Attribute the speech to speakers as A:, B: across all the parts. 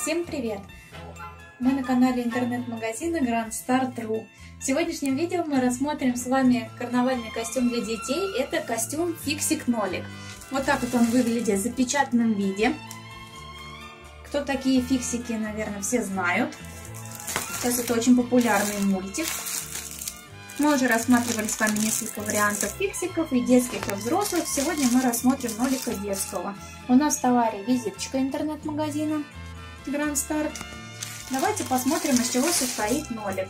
A: Всем привет! Мы на канале интернет-магазина GrandStar.ru. В сегодняшнем видео мы рассмотрим с вами карнавальный костюм для детей. Это костюм Фиксик-нолик. Вот так вот он выглядит в запечатанном виде. Кто такие фиксики, наверное, все знают. Сейчас это очень популярный мультик. Мы уже рассматривали с вами несколько вариантов фиксиков, и детских, и взрослых. Сегодня мы рассмотрим нолика детского. У нас в товаре визиточка интернет-магазина GrandStar. Давайте посмотрим, из чего состоит нолик.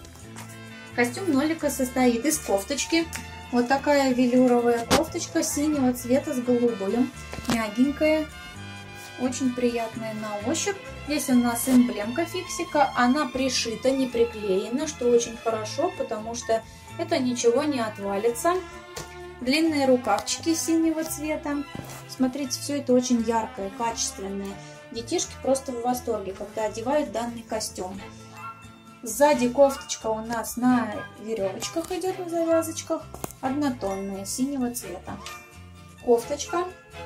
A: Костюм нолика состоит из кофточки. Вот такая велюровая кофточка синего цвета с голубым. Мягенькая, очень приятная на ощупь. Здесь у нас эмблемка фиксика. Она пришита, не приклеена, что очень хорошо, потому что это ничего не отвалится. Длинные рукавчики синего цвета. Смотрите, все это очень яркое, качественное. Детишки просто в восторге, когда одевают данный костюм. Сзади кофточка у нас на веревочках идет, на завязочках. Однотонная, синего цвета. Кофточка.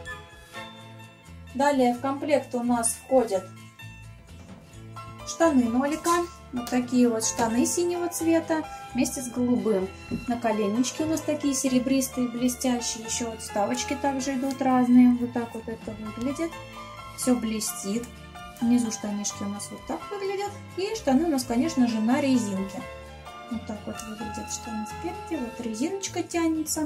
A: Далее в комплект у нас входят штаны нолика. Вот такие вот штаны синего цвета вместе с голубым. Наколеннички у нас такие серебристые, блестящие. Еще вот вставочки также идут разные. Вот так вот это выглядит. Все блестит. Внизу штанишки у нас вот так выглядят. И штаны у нас, конечно же, на резинке. Вот так вот выглядят штаны спереди. Вот резиночка тянется.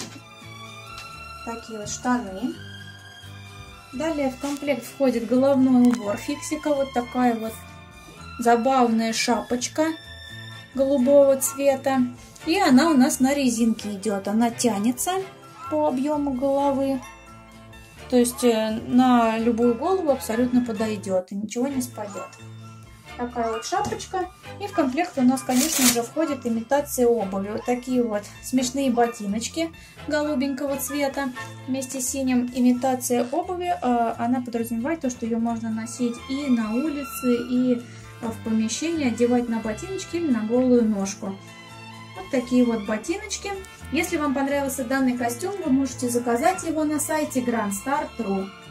A: Такие вот штаны. Далее в комплект входит головной убор фиксика. Вот такая вот забавная шапочка голубого цвета. И она у нас на резинке идет. Она тянется по объему головы. То есть на любую голову абсолютно подойдет и ничего не спадет. Такая вот шапочка. И в комплект у нас, конечно же, входит имитация обуви. Вот такие вот смешные ботиночки голубенького цвета вместе с синим. Имитация обуви, она подразумевает то, что ее можно носить и на улице, и в помещении, одевать на ботиночки или на голую ножку. Вот такие вот ботиночки. Если вам понравился данный костюм, вы можете заказать его на сайте GrandStar.ru.